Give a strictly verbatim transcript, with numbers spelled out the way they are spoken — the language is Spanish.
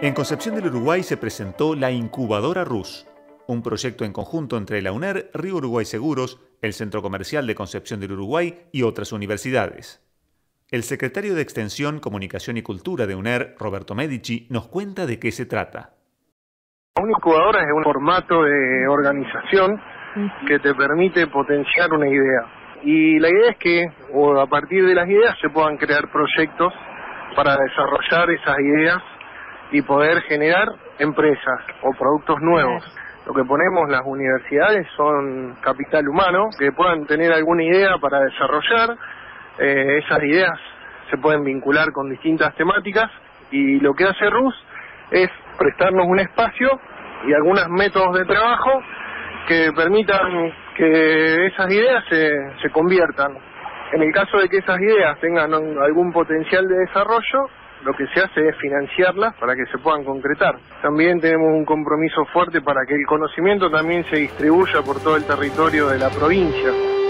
En Concepción del Uruguay se presentó la Incubadora Rus, un proyecto en conjunto entre la UNER, Río Uruguay Seguros, el Centro Comercial de Concepción del Uruguay y otras universidades. El secretario de Extensión, Comunicación y Cultura de UNER, Roberto Medici, nos cuenta de qué se trata. Una incubadora es un formato de organización que te permite potenciar una idea. Y la idea es que o a partir de las ideas se puedan crear proyectos para desarrollar esas ideas y poder generar empresas o productos nuevos. Lo que ponemos las universidades son capital humano, que puedan tener alguna idea para desarrollar. Eh, esas ideas se pueden vincular con distintas temáticas y lo que hace Rus es prestarnos un espacio y algunos métodos de trabajo que permitan que esas ideas se, se conviertan. En el caso de que esas ideas tengan algún potencial de desarrollo, lo que se hace es financiarlas para que se puedan concretar. También tenemos un compromiso fuerte para que el conocimiento también se distribuya por todo el territorio de la provincia.